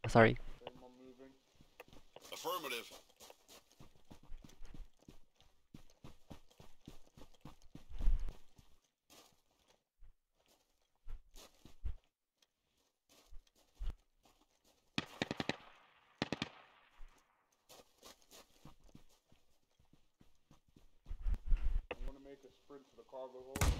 Sorry. Affirmative. I'm gonna make a sprint to the cargo hold.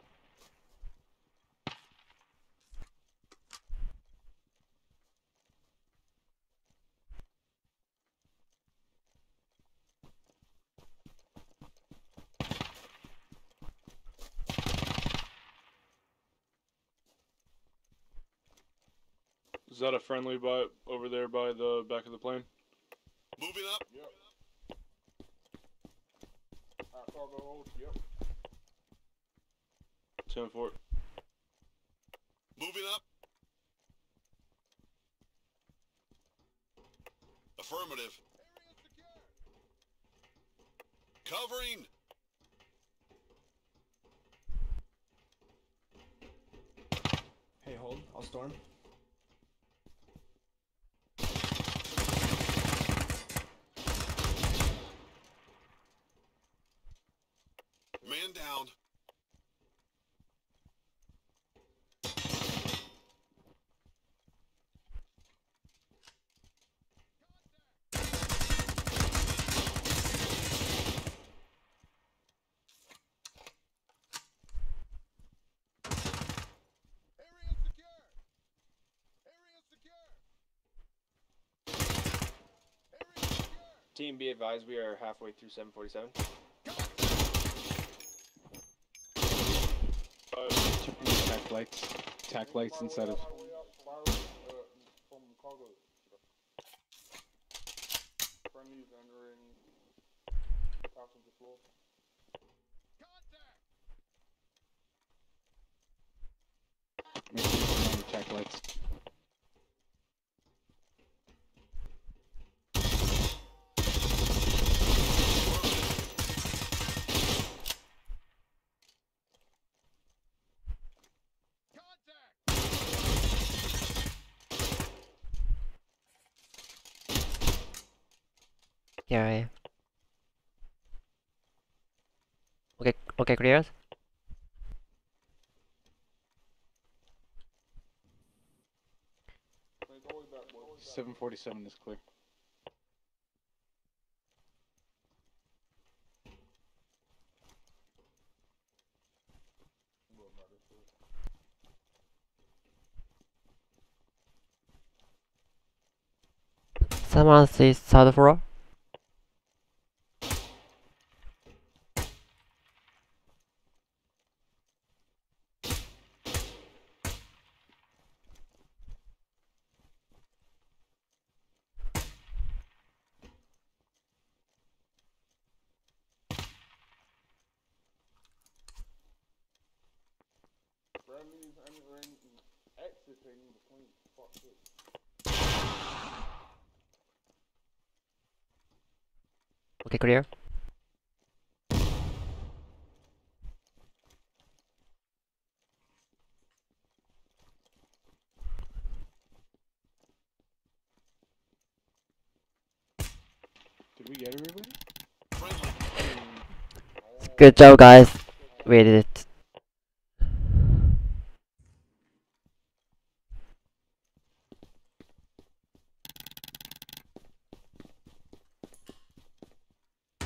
Is that a friendly by over there by the back of the plane? Moving up. Yep. Cargo hold. Yep. 10-4. Moving up. Affirmative. Covering. Hey, hold. I'll storm. Man down. Team, be advised, we are halfway through 747. Tac lights. Tac lights instead of... From cargo. Friendlies entering passenger floor. Make sure you turn on the tac lights. Yeah. Okay, clear. 747 is clear. Someone sees third floor. Friendlies entering and exiting the plane. Fuck this. Okay, clear. Did we get everybody? Friendly. Good job, guys. We did it.